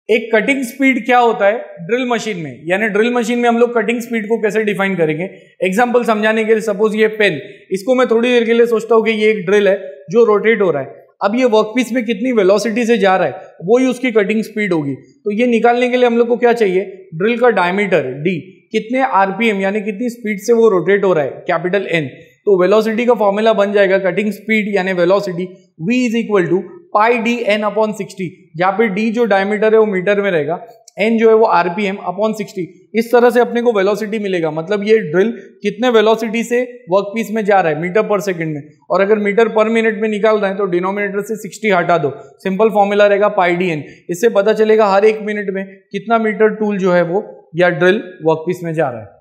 एक cutting speed क्या होता है ड्रिल मशीन में, यानी ड्रिल मशीन में हम लोग कटिंग स्पीड को कैसे डिफाइन करेंगे। एग्जांपल समझाने के लिए, सपोज ये पेन, इसको मैं थोड़ी देर के लिए सोचता हूँ कि ये एक ड्रिल है जो रोटेट हो रहा है। अब ये वर्कपीस में कितनी वेलोसिटी से जा रहा है वो ही उसकी कटिंग स्पीड होगी। तो ये निकालने के लिए हम लोग को क्या चाहिए, ड्रिल का डायमीटर डी, कितने आरपीएम यानी कितनी स्पीड से वो रोटेट हो रहा है, कैपिटल एन। तो वेलोसिटी का फॉर्मूला बन जाएगा कटिंग स्पीड यानी velocity v is equal to pi D N upon 60, जहाँ पे d जो डायमीटर है वो मीटर में रहेगा, n जो है वो आरपीएम अपॉन 60। इस तरह से अपने को वेलोसिटी मिलेगा, मतलब ये ड्रिल कितने वेलोसिटी से वर्कपीस में जा रहा है मीटर पर सेकंड में। और अगर मीटर पर मिनट में निकाल रहे हैं तो डिनोमिनेटर से 60 हटा दो, सिंपल फॉर्मूला रहेगा पाई डी एन। इससे पता चलेगा हर एक मिनट में कितना मीटर टूल जो है वो या ड्रिल वर्कपीस में जा रहा है।